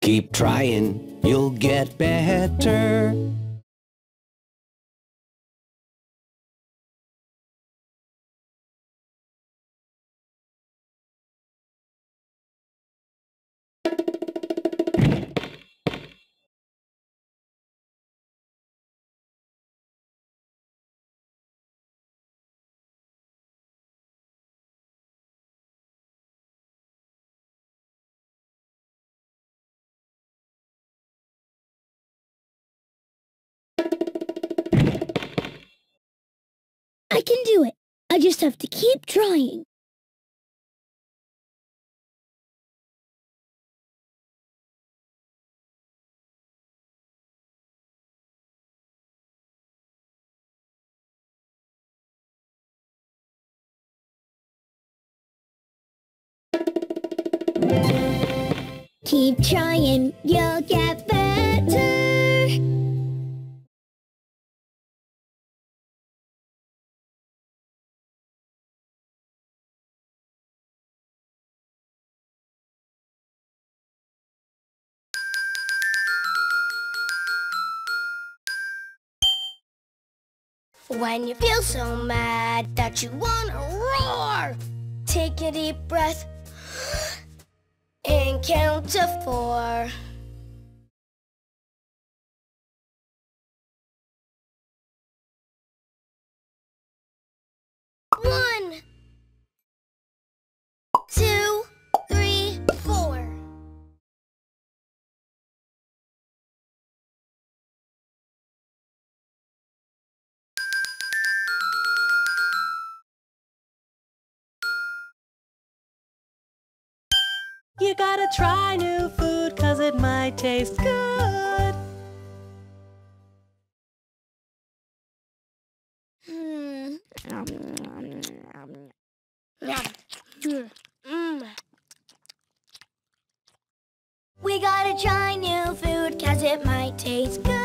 Keep trying, you'll get better. I can do it. I just have to keep trying. Keep trying, you'll get better. When you feel so mad that you wanna roar, take a deep breath and count to 4. 1, 2, 3, 4. You gotta try new food 'cause it might taste good. We gotta try new food 'cause it might taste good.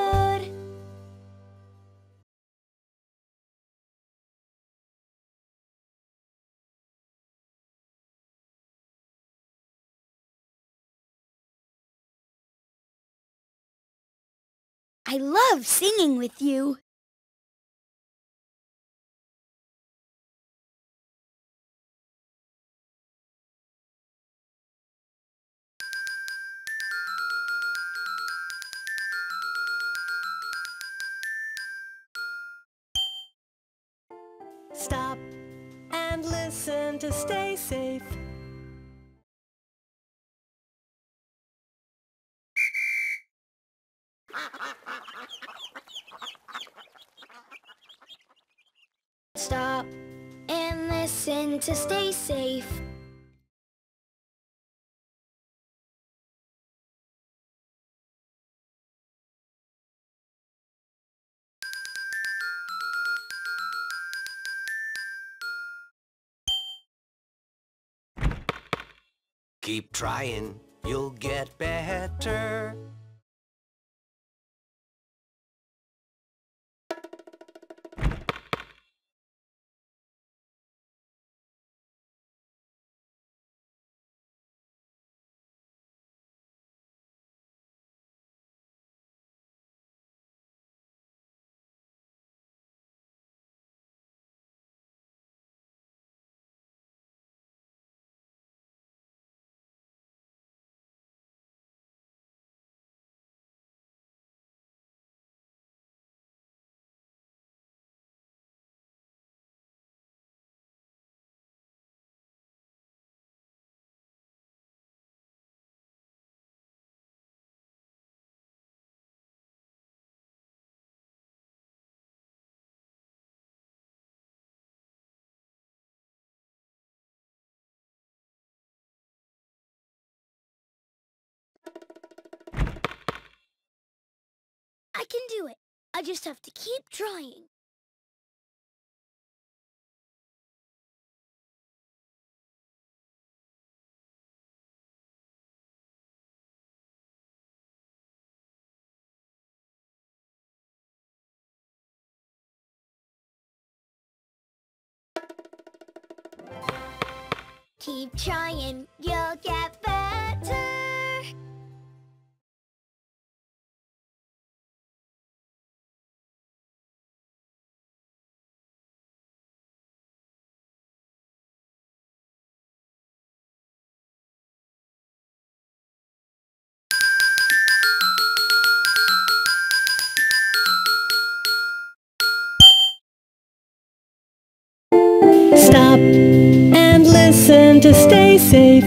I love singing with you. Stop and listen to stay safe. Stop and listen to stay safe. Keep trying, you'll get better. I can do it. I just have to keep trying. Keep trying, you'll get better. Stop and listen to stay safe.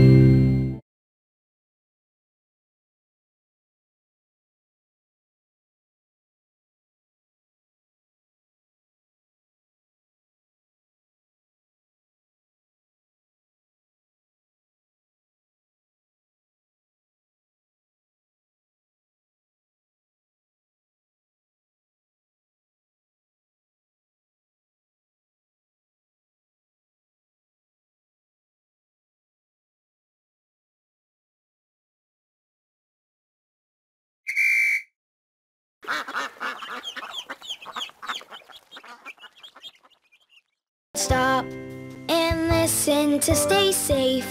Stop and listen to stay safe.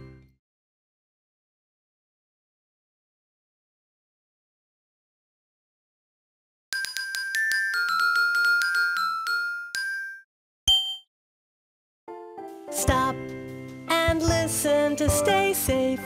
Stop and listen to stay safe.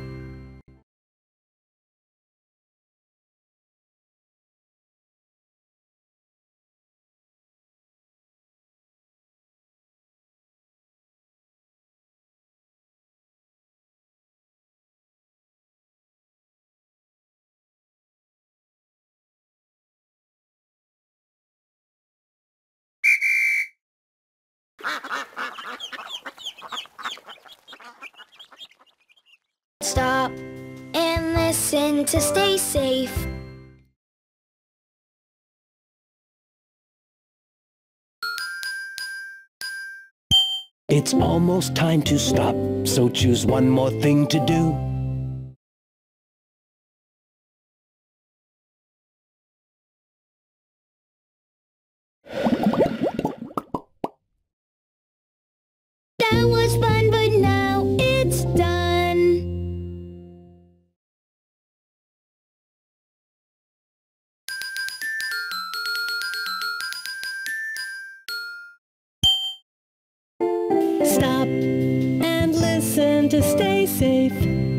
Stop and listen to stay safe. It's almost time to stop, so choose one more thing to do. That was fun, but now it's done. Stop and listen to stay safe.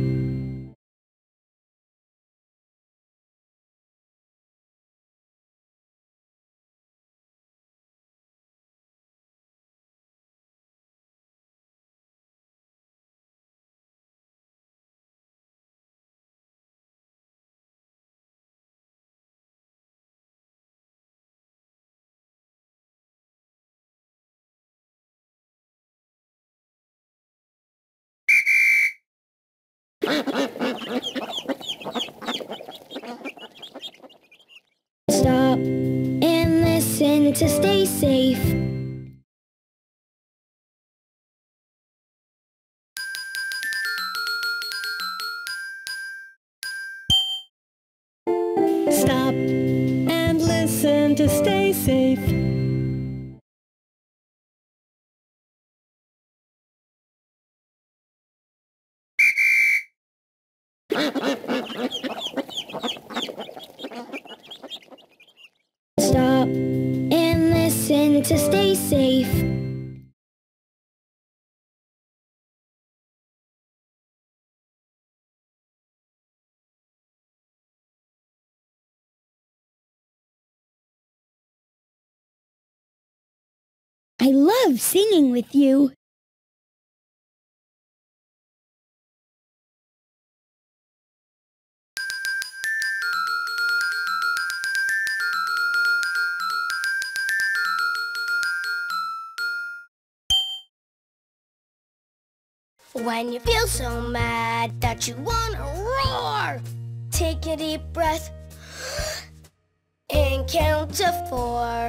Stop and listen to stay safe. Stop and listen to stay safe. Stop and listen to stay safe. I love singing with you. When you feel so mad that you wanna roar, take a deep breath and count to 4.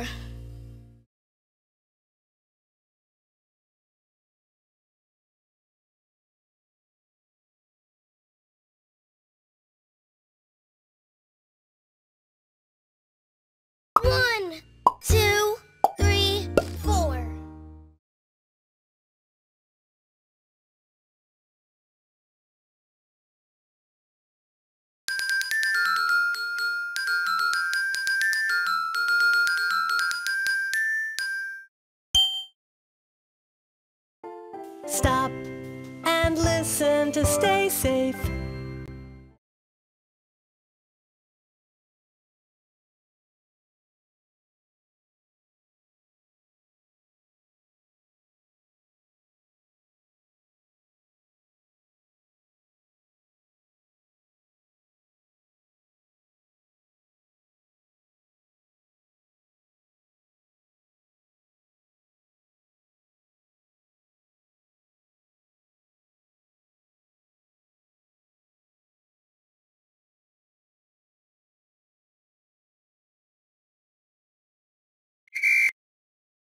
One, 2, 3, 4. Stop and listen to stay safe.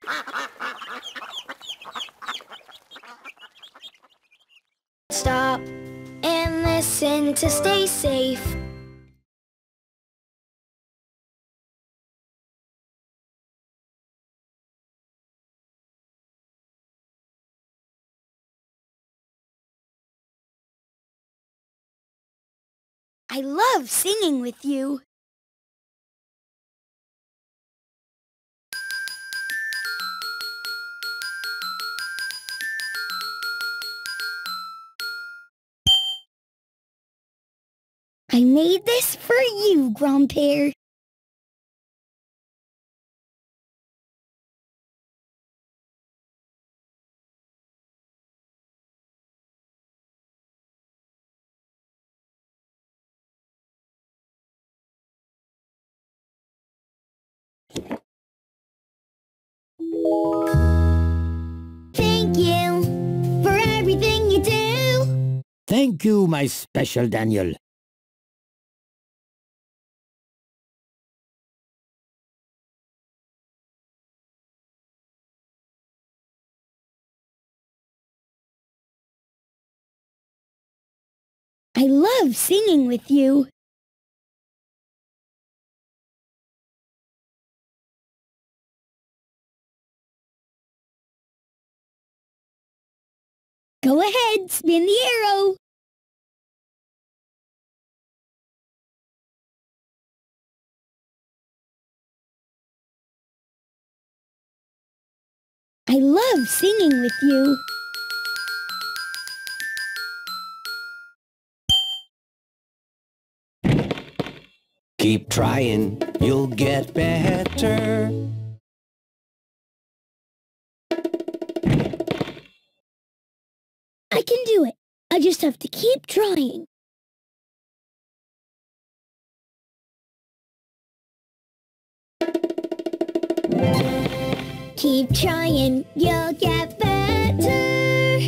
Stop and listen to stay safe. I love singing with you. I made this for you, Grandpere. Thank you for everything you do. Thank you, my special Daniel. I love singing with you. Go ahead, spin the arrow. I love singing with you. Keep trying, you'll get better. I can do it. I just have to keep trying. Keep trying, you'll get better.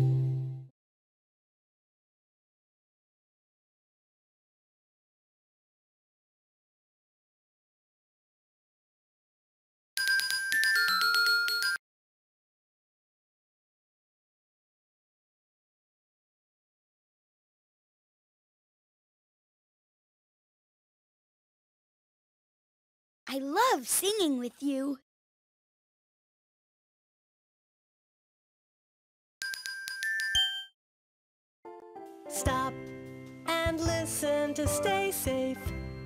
I love singing with you. Stop and listen to stay safe.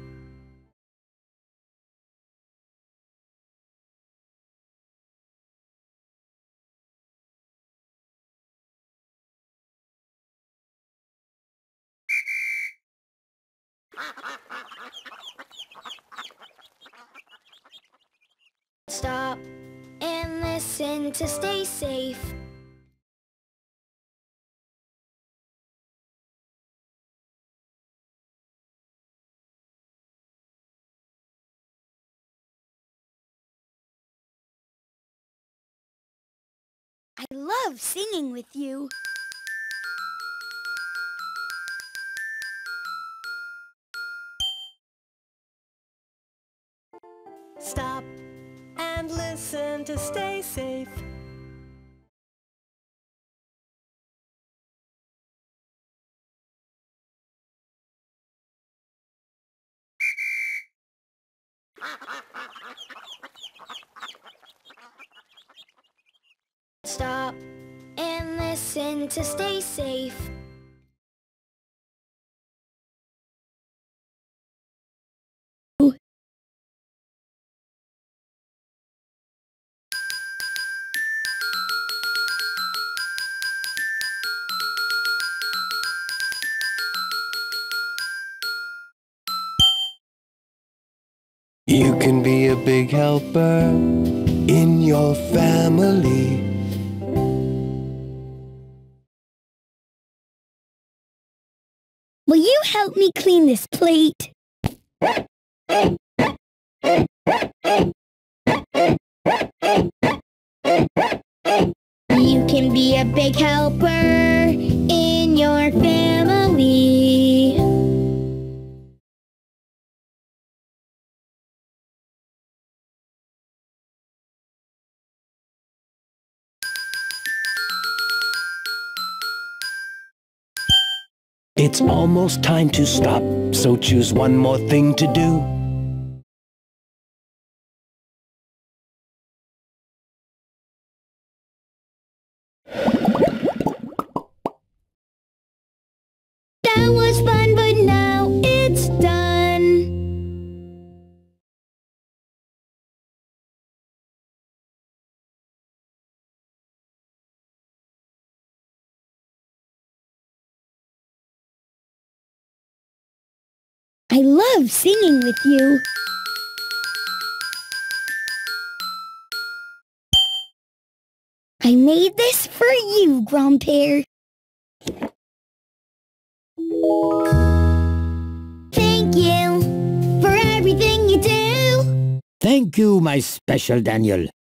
Stop and listen to stay safe. I love singing with you. Stop and listen to stay safe. Stop and listen to stay safe. You can be a big helper in your family. Will you help me clean this plate? You can be a big helper in your family. It's almost time to stop, so choose one more thing to do. That was fun, but now it's done. I love singing with you. I made this for you, Grandpere. Thank you for everything you do. Thank you, my special Daniel.